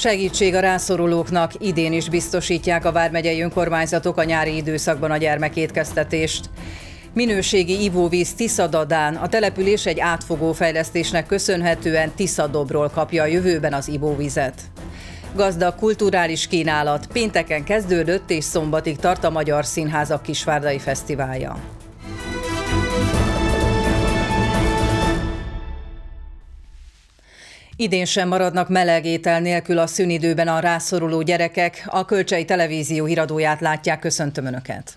Segítség a rászorulóknak, idén is biztosítják a vármegyei önkormányzatok a nyári időszakban a gyermekétkeztetést. Minőségi ivóvíz Tiszadadán, a település egy átfogó fejlesztésnek köszönhetően Tiszadobról kapja a jövőben az ivóvizet. Gazdag kulturális kínálat, pénteken kezdődött és szombatig tart a Magyar Színházak Kisvárdai Fesztiválja. Idén sem maradnak meleg étel nélkül a szünidőben a rászoruló gyerekek. A Kölcsei Televízió híradóját látják, köszöntöm Önöket!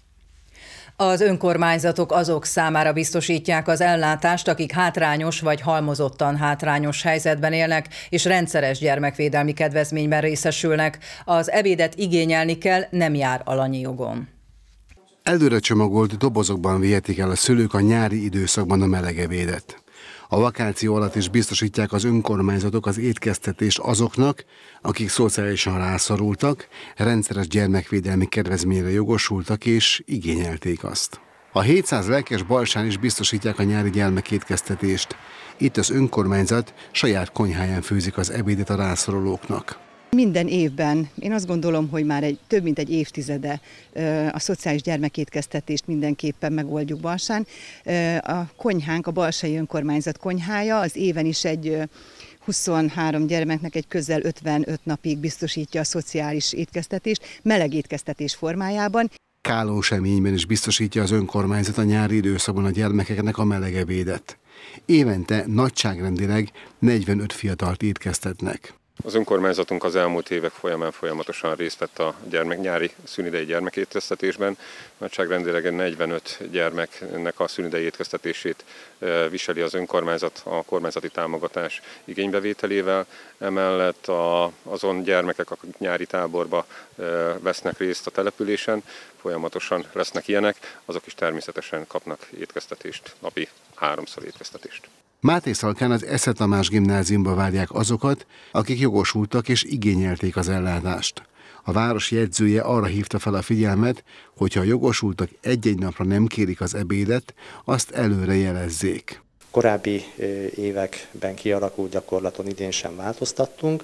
Az önkormányzatok azok számára biztosítják az ellátást, akik hátrányos vagy halmozottan hátrányos helyzetben élnek, és rendszeres gyermekvédelmi kedvezményben részesülnek. Az ebédet igényelni kell, nem jár alanyi jogon. Előre csomagolt dobozokban vihetik el a szülők a nyári időszakban a meleg ebédet. A vakáció alatt is biztosítják az önkormányzatok az étkeztetést azoknak, akik szociálisan rászorultak, rendszeres gyermekvédelmi kedvezményre jogosultak és igényelték azt. A 700 lelkes Balsán is biztosítják a nyári gyermekétkeztetést. Itt az önkormányzat saját konyháján főzik az ebédet a rászorulóknak. Minden évben, én azt gondolom, hogy már több mint egy évtizede a szociális gyermekétkeztetést mindenképpen megoldjuk Balsán. A konyhánk, a balsai önkormányzat konyhája az éven is egy 23 gyermeknek egy közel 55 napig biztosítja a szociális étkeztetést, meleg étkeztetés formájában. Kálóseményben is biztosítja az önkormányzat a nyári időszakban a gyermekeknek a meleg ebédet. Évente nagyságrendileg 45 fiatalt étkeztetnek. Az önkormányzatunk az elmúlt évek folyamán folyamatosan részt vett a nyári szünidei gyermekétkeztetésben. Nagyságrendileg 45 gyermeknek a szünidei étkeztetését viseli az önkormányzat a kormányzati támogatás igénybevételével. Emellett azon gyermekek, akik nyári táborba vesznek részt a településen, folyamatosan lesznek ilyenek, azok is természetesen kapnak étkeztetést, napi 3-szor étkeztetést. Mátészalkán az Esze Tamás gimnáziumba várják azokat, akik jogosultak és igényelték az ellátást. A város jegyzője arra hívta fel a figyelmet, hogyha a jogosultak egy-egy napra nem kérik az ebédet, azt előre jelezzék. Korábbi években kialakult gyakorlaton idén sem változtattunk.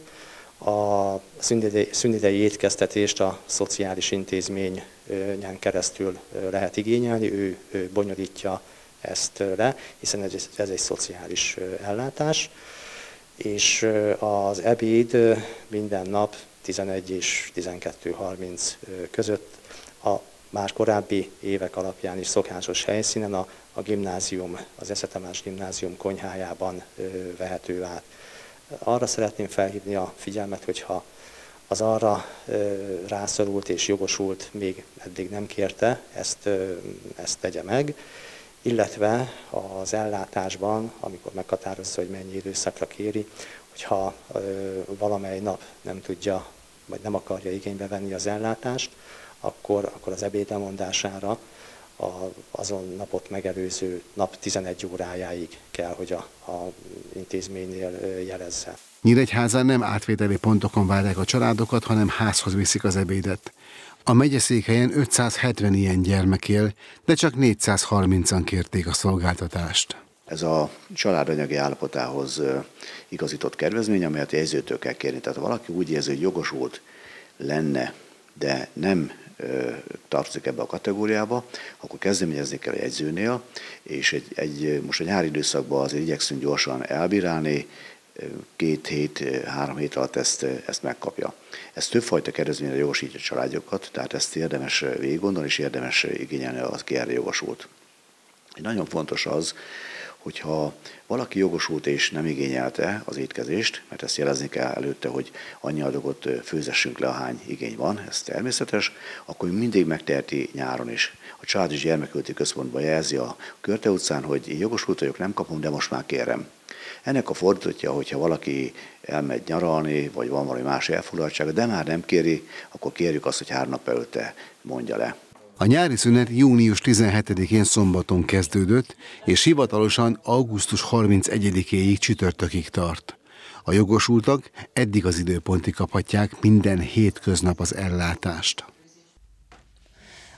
A szünidei étkeztetést a szociális intézményen keresztül lehet igényelni, ő bonyolítja ezt le, hiszen ez egy szociális ellátás, és az ebéd minden nap 11 és 12:30 között a már korábbi évek alapján is szokásos helyszínen a gimnázium, az Esze Tamás gimnázium konyhájában vehető át. Arra szeretném felhívni a figyelmet, hogyha az arra rászorult és jogosult még eddig nem kérte, ezt tegye meg, illetve az ellátásban, amikor meghatározza, hogy mennyi időszakra kéri, hogyha valamely nap nem tudja, vagy nem akarja igénybe venni az ellátást, akkor az ebéd lemondására azon napot megelőző nap 11 órájáig kell, hogy a intézménynél jelezze. Nyíregyházán nem átvételi pontokon várják a családokat, hanem házhoz viszik az ebédet. A megyeszékhelyen 570 ilyen gyermek él, de csak 430-an kérték a szolgáltatást. Ez a család anyagi állapotához igazított kedvezmény, amelyet a jegyzőtől kell kérni. Tehát ha valaki úgy érzi, hogy jogosult lenne, de nem tartozik ebbe a kategóriába, akkor kezdeményezni kell a jegyzőnél, és most a nyári időszakban azért igyekszünk gyorsan elbírálni, 2 hét, 3 hét alatt ezt megkapja. Ez többfajta kedvezményre jogosítja a családjukat, tehát ezt érdemes végiggondolni, és érdemes igényelni, aki erre jogosult. Nagyon fontos az, hogyha valaki jogosult és nem igényelte az étkezést, mert ezt jelezni kell előtte, hogy annyi adagot főzessünk le, ahány igény van, ez természetes, akkor mindig megteheti nyáron is. A Család és Gyermekjóléti Központban jelzi a Körte utcán, hogy jogosult vagyok, nem kapom, de most már kérem. Ennek a fordítottja, hogyha valaki elmegy nyaralni, vagy van valami más elfoglaltsága, de már nem kéri, akkor kérjük azt, hogy 3 nap előtte mondja le. A nyári szünet június 17-én szombaton kezdődött, és hivatalosan augusztus 31-éig csütörtökig tart. A jogosultak eddig az időpontig kaphatják minden hétköznap az ellátást.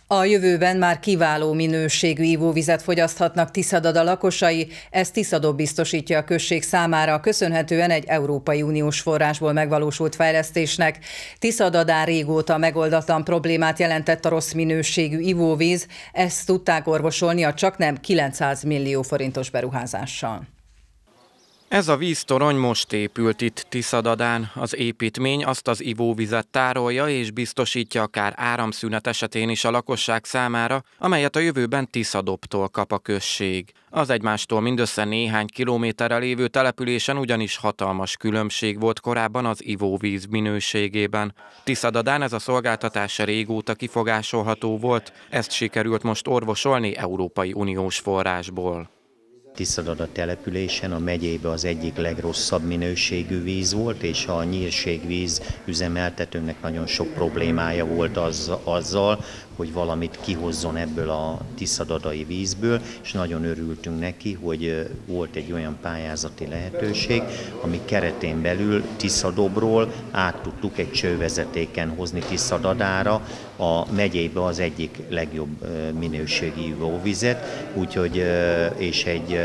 A jövőben már kiváló minőségű ivóvizet fogyaszthatnak Tiszadada lakosai, ezt Tiszadob biztosítja a község számára, köszönhetően egy Európai Uniós forrásból megvalósult fejlesztésnek. Tiszadadán régóta megoldatlan problémát jelentett a rossz minőségű ivóvíz, ezt tudták orvosolni a csaknem 900 millió forintos beruházással. Ez a víztorony most épült itt Tiszadadán. Az építmény azt az ivóvizet tárolja és biztosítja akár áramszünet esetén is a lakosság számára, amelyet a jövőben Tiszadobtól kap a község. Az egymástól mindössze néhány kilométerre lévő településen ugyanis hatalmas különbség volt korábban az ivóvíz minőségében. Tiszadadán ez a szolgáltatás régóta kifogásolható volt, ezt sikerült most orvosolni Európai Uniós forrásból. Tiszadada településen a megyében az egyik legrosszabb minőségű víz volt, és a nyírségvíz üzemeltetőnek nagyon sok problémája volt azzal, hogy valamit kihozzon ebből a tiszadadai vízből, és nagyon örültünk neki, hogy volt egy olyan pályázati lehetőség, ami keretén belül Tiszadobról át tudtuk egy csővezetéken hozni Tiszadadára a megyébe az egyik legjobb minőségi ivóvizet, úgyhogy és egy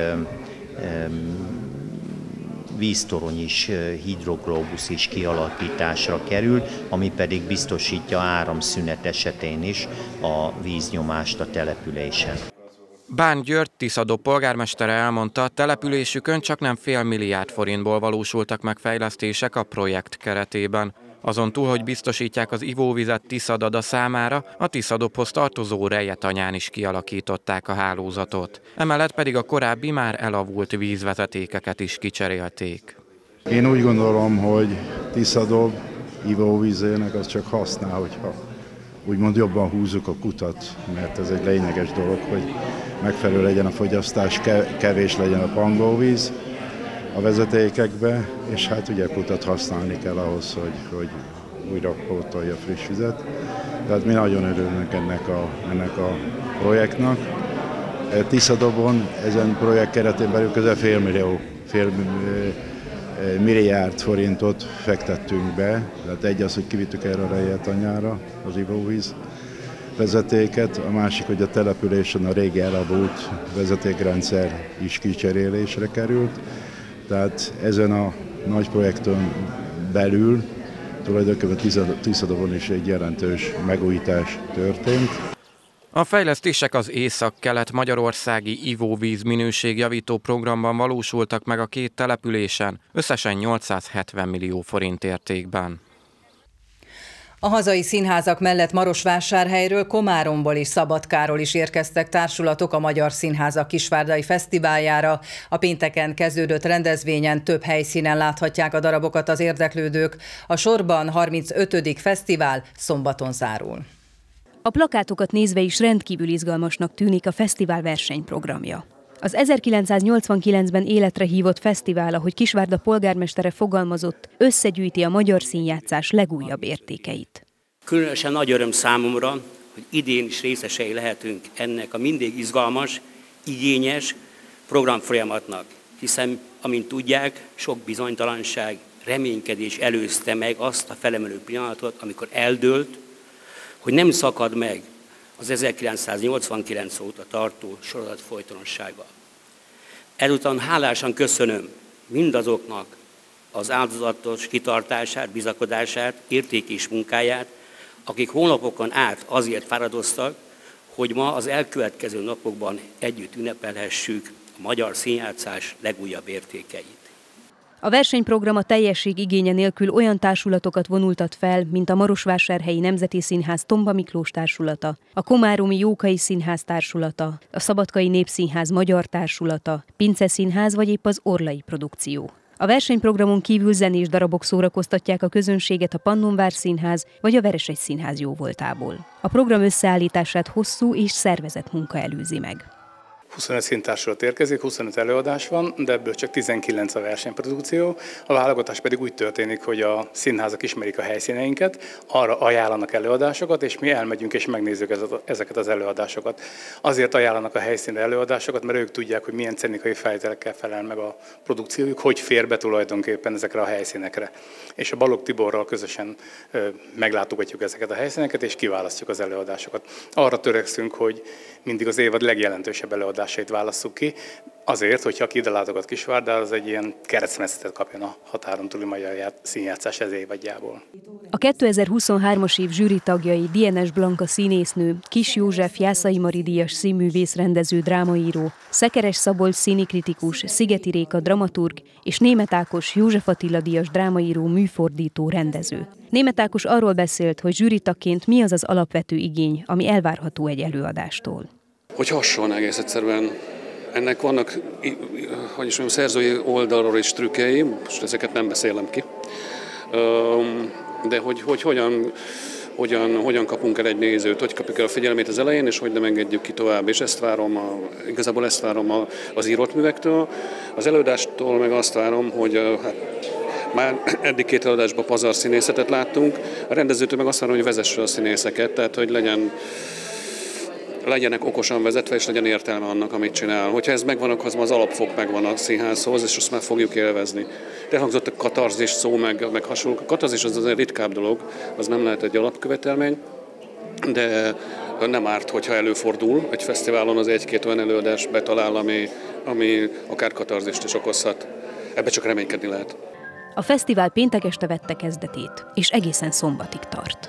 víztorony is, hidroglóbusz is kialakításra kerül, ami pedig biztosítja áramszünet esetén is a víznyomást a településen. Bán György, Tiszadob polgármestere elmondta, településükön csaknem fél milliárd forintból valósultak meg fejlesztések a projekt keretében. Azon túl, hogy biztosítják az ivóvizet Tiszadada számára, a Tiszadobhoz tartozó Rejetanyán is kialakították a hálózatot. Emellett pedig a korábbi már elavult vízvezetékeket is kicserélték. Én úgy gondolom, hogy Tiszadob ivóvízének az csak használ, hogyha úgymond jobban húzzuk a kutat, mert ez egy lényeges dolog, hogy megfelelő legyen a fogyasztás, kevés legyen a pangóvíz a vezetékekbe, és hát ugye kutat használni kell ahhoz, hogy újra pótolja friss vizet. Tehát mi nagyon örülünk ennek a projektnek. Tiszadobon ezen projekt keretén belül közel fél milliárd forintot fektettünk be, tehát egy az, hogy kivittük erre a Rejetanyára az ivóvíz vezetéket, a másik, hogy a településen a régi elavult vezetékrendszer is kicserélésre került. Tehát ezen a nagy projekten belül tulajdonképpen Tiszadobon is egy jelentős megújítás történt. A fejlesztések az észak-kelet-magyarországi ivóvíz minőségjavító programban valósultak meg a két településen, összesen 870 millió forint értékben. A hazai színházak mellett Marosvásárhelyről, Komáromból és Szabadkáról is érkeztek társulatok a Magyar Színházak Kisvárdai Fesztiváljára. A pénteken kezdődött rendezvényen több helyszínen láthatják a darabokat az érdeklődők. A sorban 35. fesztivál szombaton zárul. A plakátokat nézve is rendkívül izgalmasnak tűnik a fesztivál versenyprogramja. Az 1989-ben életre hívott fesztivál, ahogy Kisvárda polgármestere fogalmazott, összegyűjti a magyar színjátszás legújabb értékeit. Különösen nagy öröm számomra, hogy idén is részesei lehetünk ennek a mindig izgalmas, igényes programfolyamatnak, hiszen, amint tudják, sok bizonytalanság, reménykedés előzte meg azt a felemelő pillanatot, amikor eldőlt, hogy nem szakad meg az 1989 óta tartó sorozat folytonossága. Ezután hálásan köszönöm mindazoknak az áldozatos kitartását, bizakodását, értékes munkáját, akik hónapokon át azért fáradoztak, hogy ma az elkövetkező napokban együtt ünnepelhessük a magyar színjátszás legújabb értékeit. A versenyprogram a teljesség igénye nélkül olyan társulatokat vonultat fel, mint a Marosvásárhelyi Nemzeti Színház Tomba Miklós társulata, a Komáromi Jókai Színház társulata, a Szabadkai Népszínház Magyar társulata, Pince Színház vagy épp az Orlai produkció. A versenyprogramon kívül zenés darabok szórakoztatják a közönséget a Pannonvár Színház vagy a Veresegy Színház jóvoltából. A program összeállítását hosszú és szervezett munka előzi meg. 25 színtársulat érkezik, 25 előadás van, de ebből csak 19 a versenyprodukció. A válogatás pedig úgy történik, hogy a színházak ismerik a helyszíneinket, arra ajánlanak előadásokat, és mi elmegyünk és megnézzük ezeket az előadásokat. Azért ajánlanak a helyszínre előadásokat, mert ők tudják, hogy milyen technikai feltételekkel felel meg a produkciójuk, hogy fér be tulajdonképpen ezekre a helyszínekre. És a Balogh Tiborral közösen meglátogatjuk ezeket a helyszíneket, és kiválasztjuk az előadásokat. Arra törekszünk, hogy mindig az évad legjelentősebb előadásait válasszuk ki, azért, hogyha aki ide látogat Kisvárdára, az egy ilyen keresztmetszetet kapjon a határon túli magyar színjátszás ez évadjából. A 2023-as év zsűri tagjai Dienes Blanka színésznő, Kis József Jászai Mari díjas színművész, rendező, drámaíró, Szekeres Szabolcs színikritikus, Szigeti Réka dramaturg és Németh Ákos József Attila díjas drámaíró, műfordító, rendező. Németh Ákos arról beszélt, hogy zsűritagként mi az az alapvető igény, ami elvárható egy előadástól. Hogy hasson egész egyszerűen. Ennek vannak, hogy is mondjam, szerzői oldalról is trükkei, most ezeket nem beszélem ki, de hogy hogyan kapunk el egy nézőt, hogy kapjuk el a figyelmét az elején, és hogy nem engedjük ki tovább. És igazából ezt várom az írott művektől. Az előadástól meg azt várom, hogy már eddig 2 előadásban pazar színészetet láttunk, a rendezőtől meg azt várom, hogy vezesse a színészeket, tehát hogy legyenek okosan vezetve, és legyen értelme annak, amit csinál. Hogyha ez megvan, akkor az alapfok megvan a színházhoz, és azt már fogjuk élvezni. De elhangzott a katarzis szó, meg hasonló. A katarzis az egy ritkább dolog, az nem lehet egy alapkövetelmény, de nem árt, hogyha előfordul. Egy fesztiválon az 1-2 olyan előadás betalál, ami akár katarzist is okozhat. Ebbe csak reménykedni lehet. A fesztivál péntek este vette kezdetét, és egészen szombatig tart.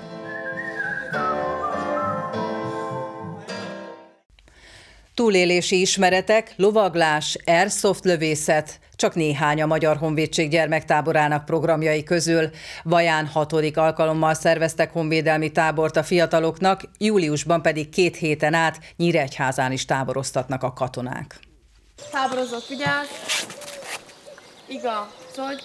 Túlélési ismeretek, lovaglás, airsoft lövészet, csak néhány a Magyar Honvédség gyermektáborának programjai közül. Vaján 6. alkalommal szerveztek honvédelmi tábort a fiataloknak, júliusban pedig 2 héten át Nyíregyházán is táboroztatnak a katonák. Táborozok, vigyázz! Igaz, hogy?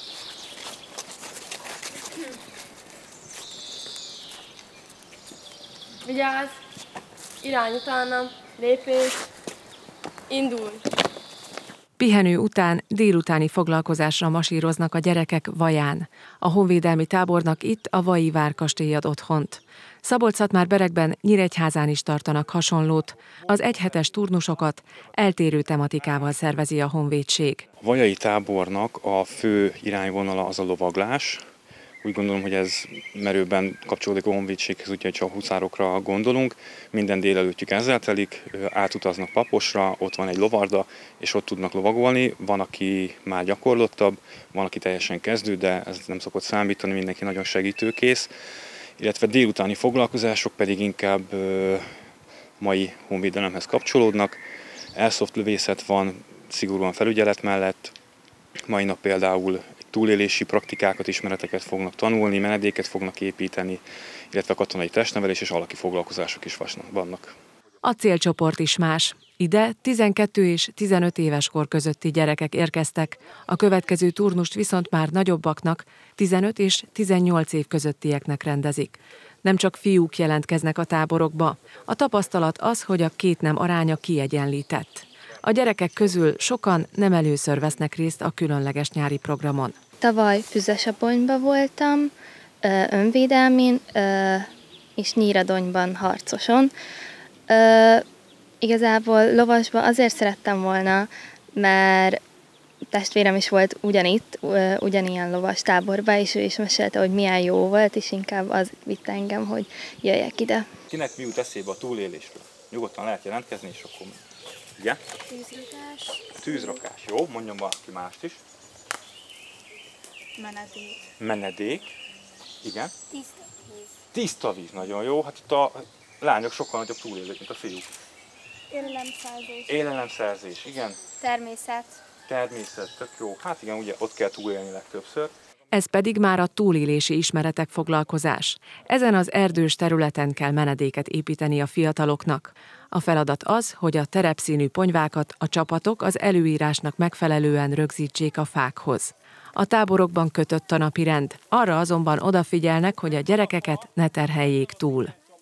Vigyázz! Irány utánam! Lépés, indulj! Pihenő után délutáni foglalkozásra masíroznak a gyerekek Vaján. A honvédelmi tábornak itt a Vaji várkastély ad otthont. Szabolcs-Szatmár-Berekben, Nyíregyházán is tartanak hasonlót. Az egyhetes turnusokat eltérő tematikával szervezi a honvédség. A vajai tábornak a fő irányvonala az a lovaglás. Úgy gondolom, hogy ez merőben kapcsolódik a honvédséghez, úgyhogy csak huszárokra gondolunk. Minden délelőttjük ezzel telik, átutaznak Paposra, ott van egy lovarda, és ott tudnak lovagolni. Van, aki már gyakorlottabb, van, aki teljesen kezdő, de ez nem szokott számítani, mindenki nagyon segítőkész. Illetve délutáni foglalkozások pedig inkább mai honvédelemhez kapcsolódnak. Airsoft lövészet van, szigorúan felügyelet mellett. Mai nap például túlélési praktikákat, ismereteket fognak tanulni, menedéket fognak építeni, illetve katonai testnevelés és alaki foglalkozások is vannak. A célcsoport is más. Ide 12 és 15 éves kor közötti gyerekek érkeztek, a következő turnust viszont már nagyobbaknak, 15 és 18 év közöttieknek rendezik. Nem csak fiúk jelentkeznek a táborokba. A tapasztalat az, hogy a 2 nem aránya kiegyenlített. A gyerekek közül sokan nem először vesznek részt a különleges nyári programon. Tavaly Füzesabonyban voltam, önvédelmén, és Nyíradonyban harcoson. Igazából lovasba azért szerettem volna, mert testvérem is volt ugyanilyen lovas táborban, és ő is mesélte, hogy milyen jó volt, és inkább az vitt engem, hogy jöjjek ide. Kinek mi jut eszébe a túlélésről? Nyugodtan lehet jelentkezni, és akkor igen? Tűzrakás. Tűzrakás, jó, mondjon valaki mást is. Menedék. Menedék, igen. Tiszta víz. Tiszta víz, nagyon jó. Hát itt a lányok sokkal nagyobb túlélők, mint a fiúk. Élelemszerzés. Élelemszerzés, igen. Természet. Természet, tök jó. Hát igen, ugye ott kell túlélni legtöbbször. Ez pedig már a túlélési ismeretek foglalkozás. Ezen az erdős területen kell menedéket építeni a fiataloknak. A feladat az, hogy a terepszínű ponyvákat a csapatok az előírásnak megfelelően rögzítsék a fákhoz. A táborokban kötött a napirend, arra azonban odafigyelnek, hogy a gyerekeket ne terheljék túl.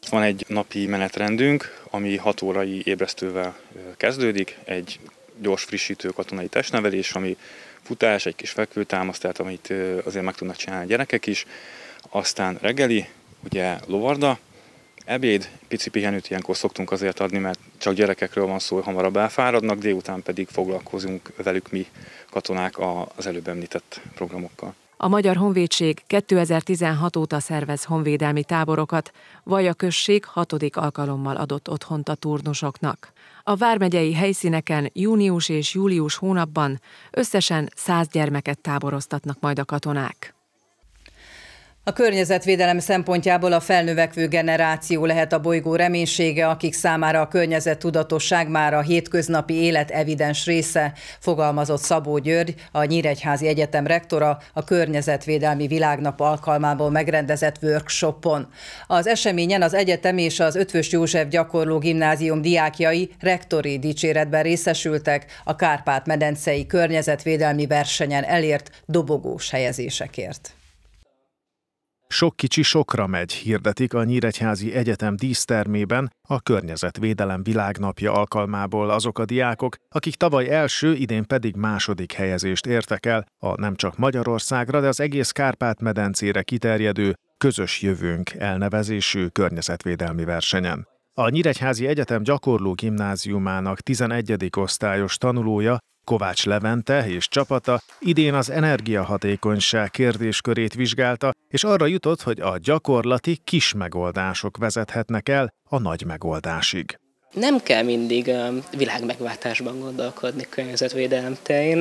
Van egy napi menetrendünk, ami 6 órai ébresztővel kezdődik, egy gyors frissítő katonai testnevelés, ami futás, egy kis fekvőtámaszt, tehát amit azért meg tudnak csinálni a gyerekek is, aztán reggeli, ugye lovarda, ebéd, pici pihenőt ilyenkor szoktunk azért adni, mert csak gyerekekről van szó, hogy hamarabb elfáradnak, délután pedig foglalkozunk velük mi katonák az előbb említett programokkal. A Magyar Honvédség 2016 óta szervez honvédelmi táborokat, Vaja község 6. alkalommal adott otthont a turnusoknak. A vármegyei helyszíneken június és július hónapban összesen 100 gyermeket táboroztatnak majd a katonák. A környezetvédelem szempontjából a felnövekvő generáció lehet a bolygó reménysége, akik számára a környezettudatosság már a hétköznapi élet evidens része, fogalmazott Szabó György, a Nyíregyházi Egyetem rektora a Környezetvédelmi Világnap alkalmából megrendezett workshopon. Az eseményen az egyetem és az Eötvös József Gyakorló Gimnázium diákjai rektori dicséretben részesültek a Kárpát-medencei környezetvédelmi versenyen elért dobogós helyezésekért. Sok kicsi sokra megy, hirdetik a Nyíregyházi Egyetem dísztermében a Környezetvédelem Világnapja alkalmából azok a diákok, akik tavaly első, idén pedig második helyezést értek el a nem csak Magyarországra, de az egész Kárpát-medencére kiterjedő Közös Jövőnk elnevezésű környezetvédelmi versenyen. A Nyíregyházi Egyetem Gyakorló Gimnáziumának 11. osztályos tanulója, Kovács Levente és csapata idén az energiahatékonyság kérdéskörét vizsgálta, és arra jutott, hogy a gyakorlati kis megoldások vezethetnek el a nagy megoldásig. Nem kell mindig világmegváltásban gondolkodni környezetvédelem terén.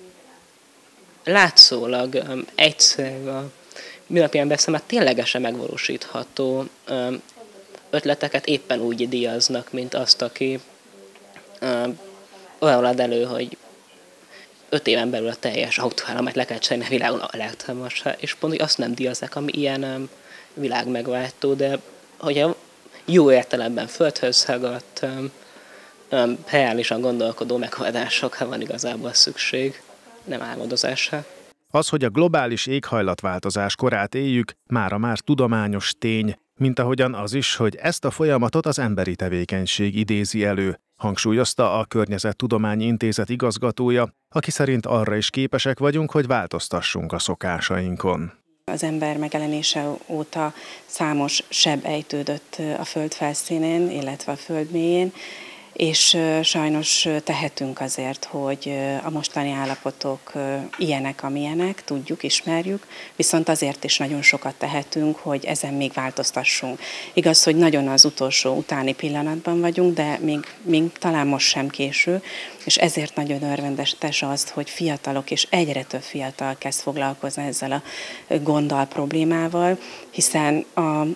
Látszólag egyszerű a mindennapi ember számára ténylegesen megvalósítható ötleteket éppen úgy díjaznak, mint azt, aki olyan ad elő, hogy 5 éven belül a teljes autóállományt le kell cserélni a világon elektromosra, és pont, hogy azt nem díjazzák, ami ilyen világmegváltó, de hogyha jó értelemben földhöz szagadt, reálisan gondolkodó megoldásokra van igazából szükség, nem álmodozásra. Az, hogy a globális éghajlatváltozás korát éljük, mára már tudományos tény, mint ahogyan az is, hogy ezt a folyamatot az emberi tevékenység idézi elő, hangsúlyozta a Környezettudományi Intézet igazgatója, aki szerint arra is képesek vagyunk, hogy változtassunk a szokásainkon. Az ember megjelenése óta számos seb ejtődött a föld felszínén, illetve a föld mélyén, és sajnos tehetünk azért, hogy a mostani állapotok ilyenek, amilyenek, tudjuk, ismerjük, viszont azért is nagyon sokat tehetünk, hogy ezen még változtassunk. Igaz, hogy nagyon az utolsó utáni pillanatban vagyunk, de még talán most sem késő, és ezért nagyon örvendetes az, hogy fiatalok, és egyre több fiatal kezd foglalkozni ezzel a gonddal, problémával, hiszen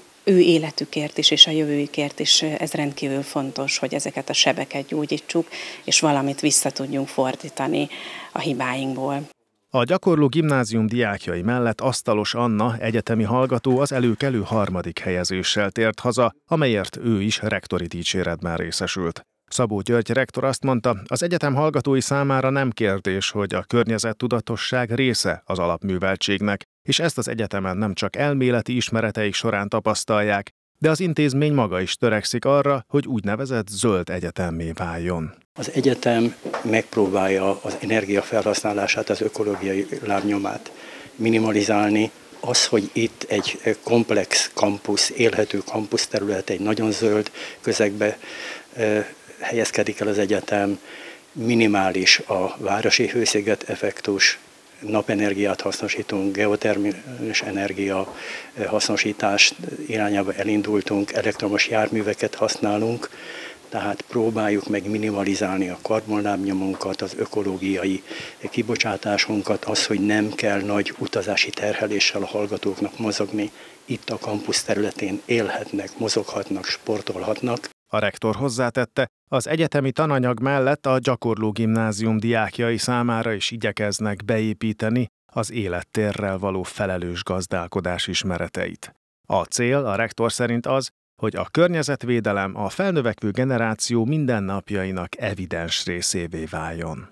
ő életükért is, és a jövőjükért is ez rendkívül fontos, hogy ezeket a sebeket gyógyítsuk, és valamit vissza tudjunk fordítani a hibáinkból. A Gyakorló Gimnázium diákjai mellett Asztalos Anna egyetemi hallgató az előkelő 3. helyezéssel tért haza, amelyért ő is rektori dicséretben részesült. Szabó György rektor azt mondta, az egyetem hallgatói számára nem kérdés, hogy a környezettudatosság része az alapműveltségnek, és ezt az egyetemen nem csak elméleti ismereteik során tapasztalják, de az intézmény maga is törekszik arra, hogy úgynevezett zöld egyetemmé váljon. Az egyetem megpróbálja az energiafelhasználását, az ökológiai lábnyomát minimalizálni. Az, hogy itt egy komplex kampusz, élhető kampusz terület, egy nagyon zöld közegbe helyezkedik el az egyetem, minimális a városi hősziget effektus, napenergiát hasznosítunk, geotermikus energia hasznosítás irányába elindultunk, elektromos járműveket használunk, tehát próbáljuk meg minimalizálni a karbonlábnyomunkat, az ökológiai kibocsátásunkat, az, hogy nem kell nagy utazási terheléssel a hallgatóknak mozogni, itt a kampusz területén élhetnek, mozoghatnak, sportolhatnak. A rektor hozzátette, az egyetemi tananyag mellett a Gyakorló Gimnázium diákjai számára is igyekeznek beépíteni az élettérrel való felelős gazdálkodás ismereteit. A cél a rektor szerint az, hogy a környezetvédelem a felnövekvő generáció mindennapjainak evidens részévé váljon.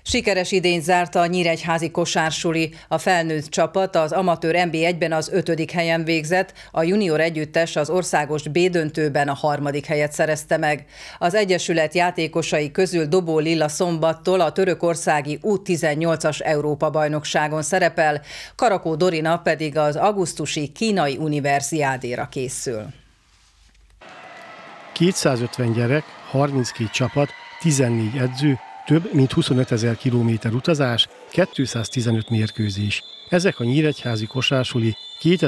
Sikeres idényt zárta a nyíregyházi kosársuli. A felnőtt csapat az amatőr NB1-ben az 5. helyen végzett, a junior együttes az országos B-döntőben a 3. helyet szerezte meg. Az egyesület játékosai közül Dobó Lilla szombattól a törökországi U18-as Európa-bajnokságon szerepel, Karakó Dorina pedig az augusztusi kínai universiádéra készül. 250 gyerek, 32 csapat, 14 edző, több mint 25 000 kilométer utazás, 215 mérkőzés. Ezek a nyíregyházi kosársuli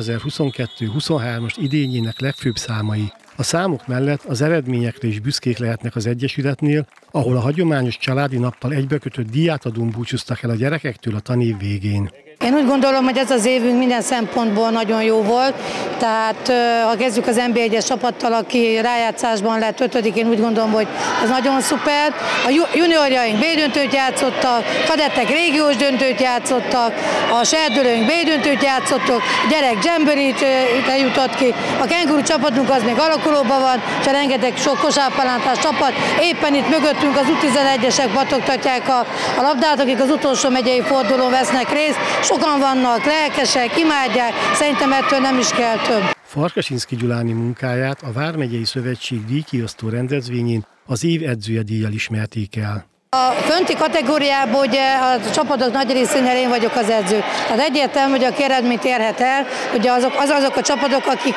2022-23-as idényének legfőbb számai. A számok mellett az eredményekre is büszkék lehetnek az egyesületnél, ahol a hagyományos családi nappal egybekötött díjátadón búcsúztak el a gyerekektől a tanév végén. Én úgy gondolom, hogy ez az évünk minden szempontból nagyon jó volt, tehát ha kezdjük az NB1-es csapattal, aki rájátszásban lett 5., én úgy gondolom, hogy ez nagyon szuper. A juniorjaink B-döntőt játszottak, kadettek régiós döntőt játszottak, a serdülőink B-döntőt játszottak, gyerek Jamboree-t jutott ki, a kenguru csapatunk az még alakulóban van, és rengeteg sok kosárpalántás csapat. Éppen itt mögöttünk az U11-esek pattogtatják a labdát, akik az utolsó megyei fordulón vesznek részt. Sokan vannak, lelkesek, imádják, szerintem ettől nem is kell több. Farkasinszky Gyuláni munkáját a Vármegyei Szövetség díjkiosztó rendezvényén az év edzője díjjal ismerték el. A fönti kategóriában ugye a csapatok nagy részénél én vagyok az edző. Tehát egyértelmű, hogy aki eredményt érhet el, ugye azok a csapatok, akik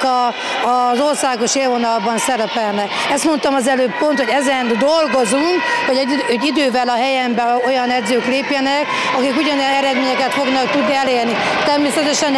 az országos élvonalban szerepelnek. Ezt mondtam az előbb pont, hogy ezen dolgozunk, hogy idővel a helyemben olyan edzők lépjenek, akik ugyanilyen eredményeket fognak tudni elérni. Természetesen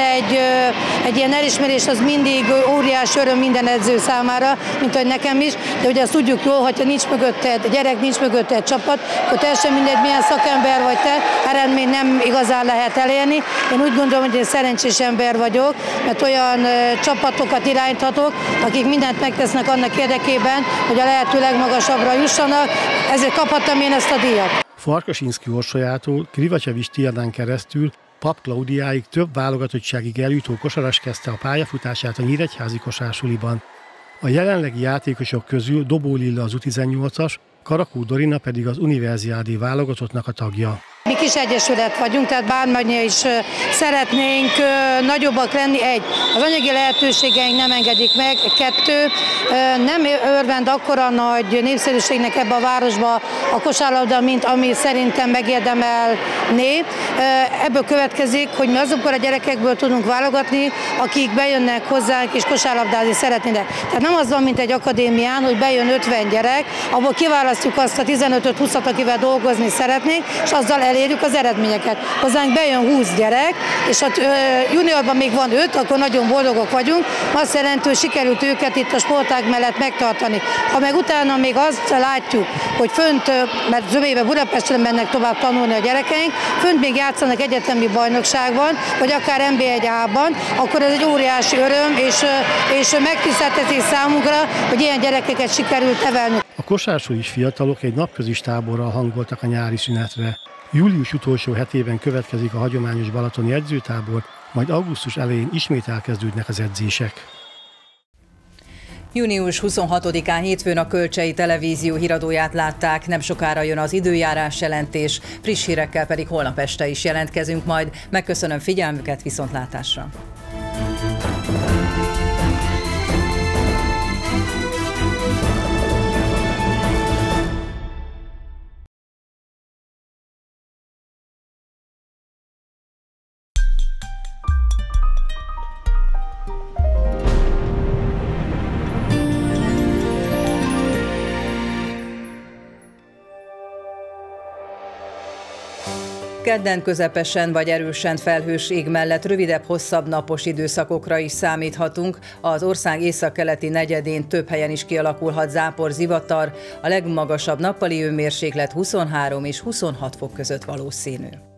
egy ilyen elismerés az mindig óriási öröm minden edző számára, mint hogy nekem is, de ugye azt tudjuk jól, hogyha nincs mögötte egy gyerek, nincs mögötte egy csapat, akkor teljesen mindegy, milyen szakember vagy te, eredmény nem igazán lehet elérni. Én úgy gondolom, hogy én szerencsés ember vagyok, mert olyan csapatokat irányíthatok, akik mindent megtesznek annak érdekében, hogy a lehető legmagasabbra jussanak, ezért kaphattam én ezt a díjat. Farkasinszky Orsolyától Krivacsevics Tiadán keresztül Pap Klaudiáig több válogatottságig eljutó kosaras kezdte a pályafutását a nyíregyházi kosársuliban. A jelenlegi játékosok közül Dobó Lilla az U18-as, Karakó Dorina pedig az universiádé válogatottnak a tagja. Mi kis egyesület vagyunk, tehát bármennyire is szeretnénk nagyobbak lenni. Az anyagi lehetőségeink nem engedik meg. 2, nem örvend akkora nagy népszerűségnek ebbe a városba a kosárlabda, mint ami szerintem megérdemelné. Ebből következik, hogy mi azokból a gyerekekből tudunk válogatni, akik bejönnek hozzánk és kosárlabdázni szeretnének. Tehát nem az van, mint egy akadémián, hogy bejön 50 gyerek, abból kiválasztjuk azt a 15-20-at, akivel dolgozni szeretnénk, és azzal elérjük az eredményeket. Hozzánk bejön 20 gyerek, és a juniorban még van 5, akkor nagyon boldogok vagyunk. Azt jelenti, hogy sikerült őket itt a sportág mellett megtartani. Ha meg utána még azt látjuk, hogy fönt, mert zömébe Budapesten mennek tovább tanulni a gyerekeink, fönt még játszanak egyetemi bajnokságban, vagy akár NB1-ában, akkor ez egy óriási öröm, és megtiszteltetés számunkra, hogy ilyen gyerekeket sikerült nevelni. A kosársulis fiatalok egy napközis táborral hangoltak a nyári szünetre. Július utolsó hetében következik a hagyományos balatoni edzőtábor, majd augusztus elején ismét elkezdődnek az edzések. Június 26-án hétfőn a Kölcsei Televízió híradóját látták, nem sokára jön az időjárás jelentés, friss hírekkel pedig holnap este is jelentkezünk majd. Megköszönöm figyelmüket, viszontlátásra! Kedden közepesen vagy erősen felhős ég mellett rövidebb-hosszabb napos időszakokra is számíthatunk. Az ország északkeleti negyedén több helyen is kialakulhat zápor-zivatar, a legmagasabb nappali hőmérséklet 23 és 26 fok között valószínű.